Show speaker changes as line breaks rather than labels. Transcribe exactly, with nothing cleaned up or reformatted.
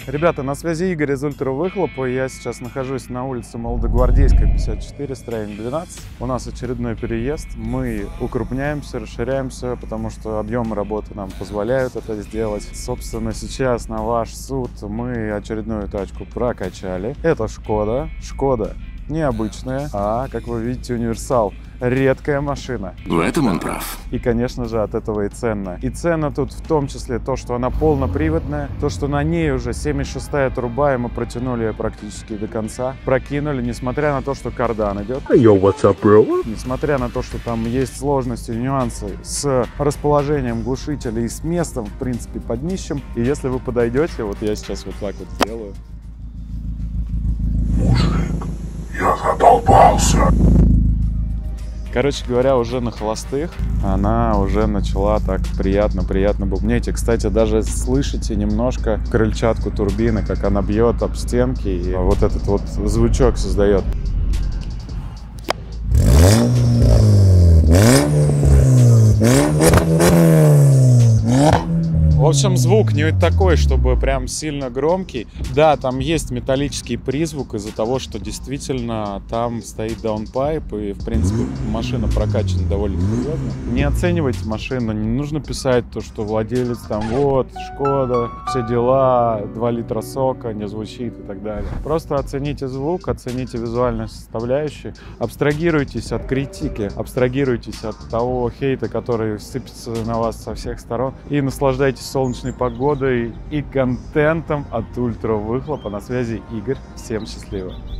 Ребята, на связи Игорь из Ультравыхлопа. Я сейчас нахожусь на улице Молодогвардейская, пятьдесят четыре, строение двенадцать. У нас очередной переезд. Мы укрупняемся, расширяемся, потому что объемы работы нам позволяют это сделать. Собственно, сейчас на ваш суд мы очередную тачку прокачали. Это Шкода. Шкода необычная, а, как вы видите, универсал. Редкая машина.
В этом он прав.
И, конечно же, от этого и ценная. И ценно тут в том числе то, что она полноприводная, то, что на ней уже семьдесят шестая труба, и мы протянули ее практически до конца. Прокинули, несмотря на то, что кардан идет.
Yo, what's up, bro?
Несмотря на то, что там есть сложности, нюансы с расположением глушителя и с местом, в принципе, под днищем. И если вы подойдете, вот я сейчас вот так вот сделаю.
Мужик, я задолбался.
Короче говоря, уже на холостых она уже начала так приятно-приятно бубнеть. И, кстати, даже слышите немножко крыльчатку турбины, как она бьет об стенки, и вот этот вот звучок создает. В общем, звук не такой, чтобы прям сильно громкий. Да, там есть металлический призвук из-за того, что действительно там стоит даунпайп, и, в принципе, машина прокачана довольно серьезно. Не оценивайте машину, не нужно писать то, что владелец там, вот, Шкода, все дела, два литра сока, не звучит и так далее. Просто оцените звук, оцените визуальные составляющие, абстрагируйтесь от критики, абстрагируйтесь от того хейта, который сыпется на вас со всех сторон, и наслаждайтесь солнечной погодой и контентом от Ультравыхлопа. На связи Игорь. Всем счастливо!